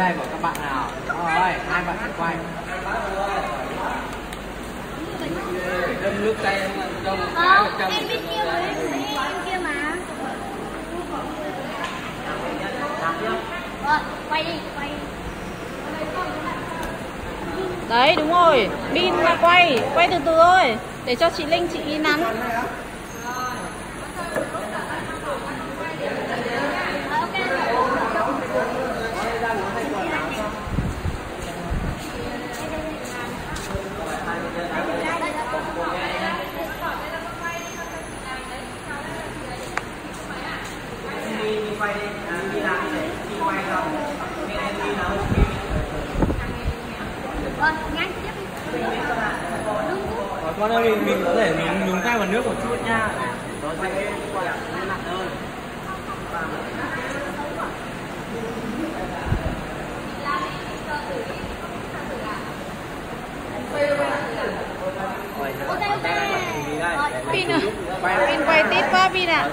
tay của các bạn nào. Rồi, hai bạn sẽ quay. Đâm nước tay trong cái em bên kia rồi, em kia mà. Rồi, quay đi, quay. Đấy đúng rồi, Bin là quay từ từ thôi, để cho chị Linh chị nắn. quay đi, đi làm để đi quay không? Em đi nào? Nhanh tiếp đi. Con ơi, mình có thể nhúng tay vào nước một chút nha. Nó sẽ quay lại nặng hơn. Bin à? Bin quay tiếp quá Bin ạ.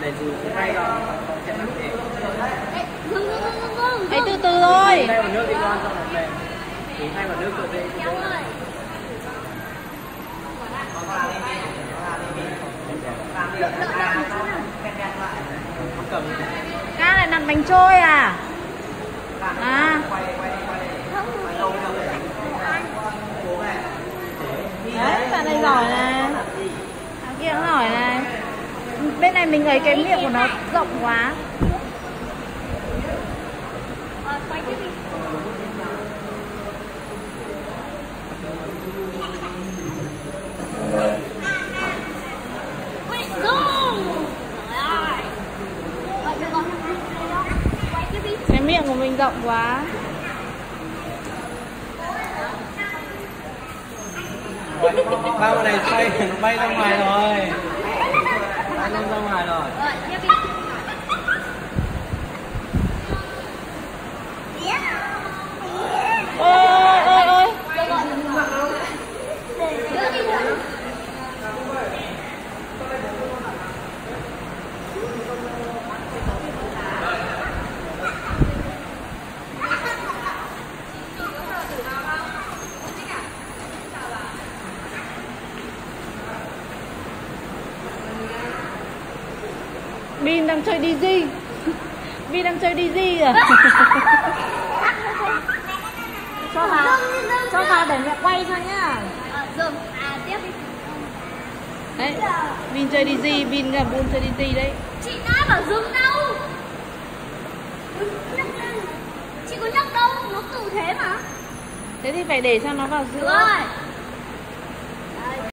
Ấy từ từ thôi. Thay vào nước đi con, xong rồi về. Thì thay vào nước rồi đi. Ca lại nặn bánh trôi à? À. Đấy, bạn này giỏi này. Thằng kia cũng giỏi này. Bên này mình thấy cái miệng của nó rộng quá. Quay tiếp đi. Cái miệng của mình rộng quá. Ba con này xoay nó bay ra ngoài rồi. Bay lên ra ngoài rồi. Ôi ôi ôi. Bin đang chơi DZ. Bin đang chơi DZ à? Cho vào để mẹ quay cho nhá. Dừng, tiếp đi. Đấy, Bin chơi DZ, Bin gặp Bun chơi DZ đấy. Chị đã bảo dừng đâu. Chị có nhắc đâu, nó tự thế mà. Thế thì phải để cho nó vào giữa. Rồi.